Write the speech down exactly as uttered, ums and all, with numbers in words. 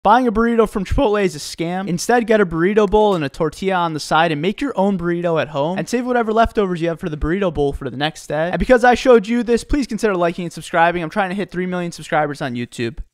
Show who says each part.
Speaker 1: Buying a burrito from Chipotle is a scam. Instead, get a burrito bowl and a tortilla on the side and make your own burrito at home and save whatever leftovers you have for the burrito bowl for the next day. And because I showed you this, please consider liking and subscribing. I'm trying to hit three million subscribers on YouTube.